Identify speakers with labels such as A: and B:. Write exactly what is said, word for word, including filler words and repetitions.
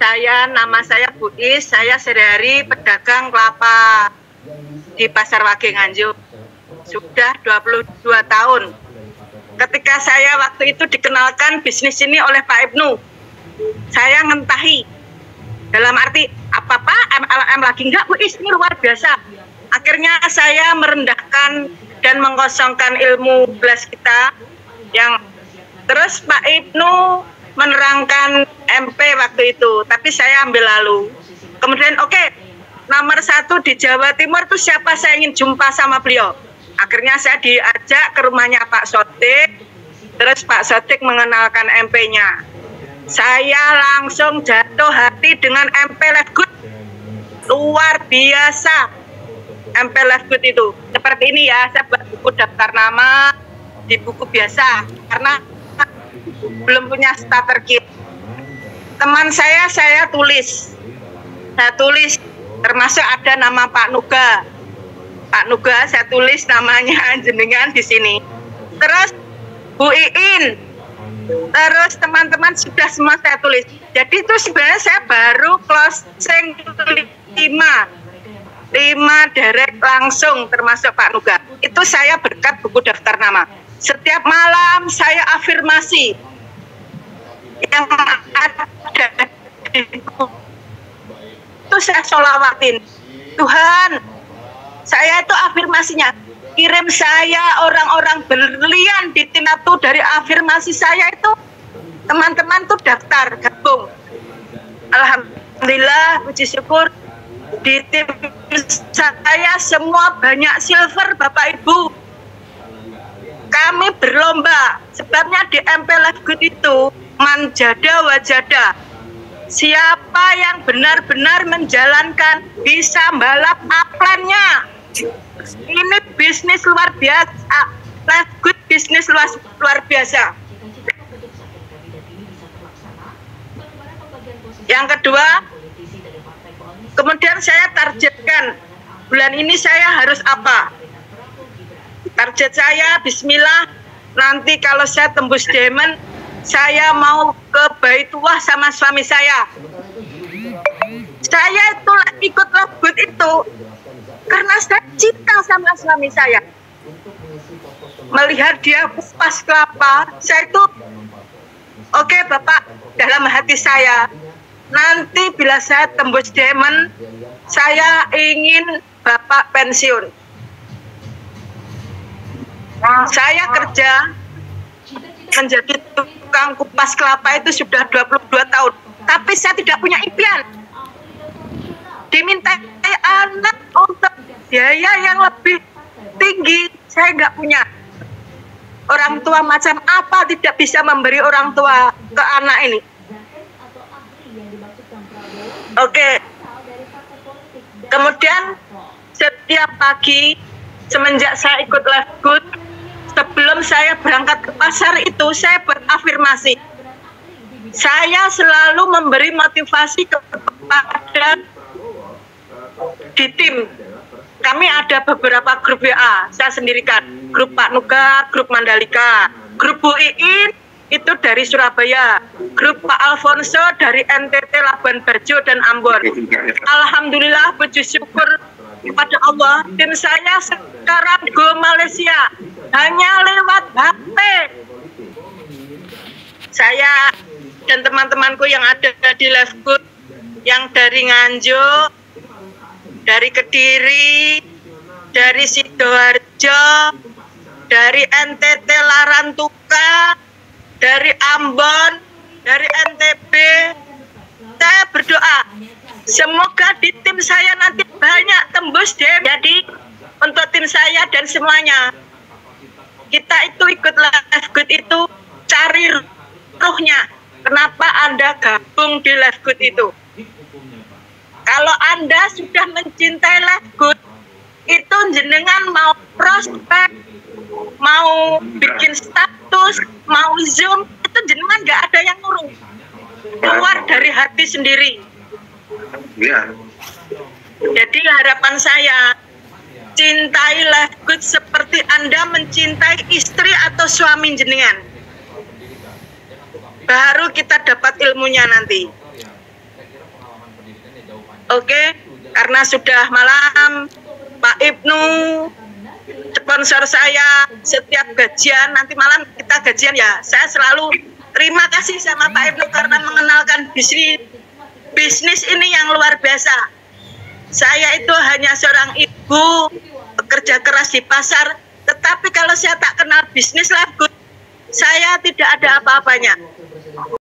A: Saya, nama saya Bu Is, saya sehari-hari pedagang kelapa di Pasar Wage Nganjuk. Sudah dua puluh dua tahun. Ketika saya waktu itu dikenalkan bisnis ini oleh Pak Ibnu, saya ngentahi. Dalam arti, apa Pak, M L M lagi enggak Bu Is, ini luar biasa. Akhirnya saya merendahkan dan mengkosongkan ilmu belas kita yang terus Pak Ibnu menerangkan M P waktu itu, tapi saya ambil lalu. Kemudian oke, okay, nomor satu di Jawa Timur itu siapa, saya ingin jumpa sama beliau. Akhirnya saya diajak ke rumahnya Pak Sodik, terus Pak Sodik mengenalkan M P-nya. Saya langsung jatuh hati dengan M P Life Good, luar biasa. M P Life Good itu seperti ini ya, saya buat buku daftar nama di buku biasa karena belum punya starter kit. Teman saya saya tulis, saya tulis termasuk ada nama Pak Nuga, Pak Nuga saya tulis namanya jenengan di sini. Terus Bu Iin, terus teman-teman sudah semua saya tulis. Jadi itu sebenarnya saya baru closing lima, lima direct langsung termasuk Pak Nuga. Itu saya berkat buku daftar nama. Setiap malam saya afirmasi yang ada itu saya sholawatin. Tuhan, saya itu afirmasinya, kirim saya orang-orang berlian di tim itu. Dari afirmasi saya itu teman-teman tuh daftar gabung. Alhamdulillah, puji syukur di tim saya semua banyak silver Bapak Ibu. Kami berlomba, sebabnya di M P Life Good itu manjada wajada. Siapa yang benar-benar menjalankan bisa balap upline-nya. Ini bisnis luar biasa. Life Good bisnis luar, luar biasa. Yang kedua, kemudian saya targetkan bulan ini saya harus apa? Target saya, bismillah, nanti kalau saya tembus diamond, saya mau ke Baitullah sama suami saya. Saya itu ikut Life Good itu karena saya cinta sama suami saya. Melihat dia kupas kelapa, saya itu, oke okay, Bapak, dalam hati saya, nanti bila saya tembus diamond, saya ingin Bapak pensiun. Saya kerja menjadi tukang kupas kelapa itu sudah dua puluh dua tahun, tapi saya tidak punya impian. Diminta anak untuk biaya yang lebih tinggi, saya nggak punya. Orang tua macam apa tidak bisa memberi orang tua ke anak ini. Oke. Kemudian setiap pagi semenjak saya ikut Life Good, sebelum saya berangkat ke pasar itu, saya berafirmasi. Saya selalu memberi motivasi kepada di tim. Kami ada beberapa grup W A, saya sendirikan. Grup Pak Nuga, grup Mandalika, grup Bu Iin itu dari Surabaya, grup Pak Alfonso dari N T T, Labuan Bajo dan Ambon. Alhamdulillah, puji syukur kepada Allah, tim saya sekarang go Malaysia hanya lewat H P. Saya dan teman-temanku yang ada di Life Good, yang dari Nganjuk, dari Kediri, dari Sidoarjo, dari N T T Larantuka, dari Ambon, dari N T B, saya berdoa semoga di tim saya nanti banyak tembus deh. Jadi untuk tim saya dan semuanya, kita itu ikut Life Good itu cari ruhnya. Kenapa Anda gabung di Life Good itu? Kalau Anda sudah mencintai Life Good, itu jenengan mau prospek, mau bikin status, mau zoom, itu jenengan nggak ada yang ngurung. Keluar dari hati sendiri.
B: Ya.
A: Jadi harapan saya, cintai Life Good seperti Anda mencintai istri atau suami jenengan. Baru kita dapat ilmunya nanti. Oke, karena sudah malam, Pak Ibnu, sponsor saya setiap gajian, nanti malam kita gajian ya, saya selalu terima kasih sama Pak Ibnu karena mengenalkan bisnis bisnis ini yang luar biasa. Saya itu hanya seorang ibu bekerja keras di pasar, tetapi kalau saya tak kenal bisnis Life Good, saya tidak ada apa-apanya.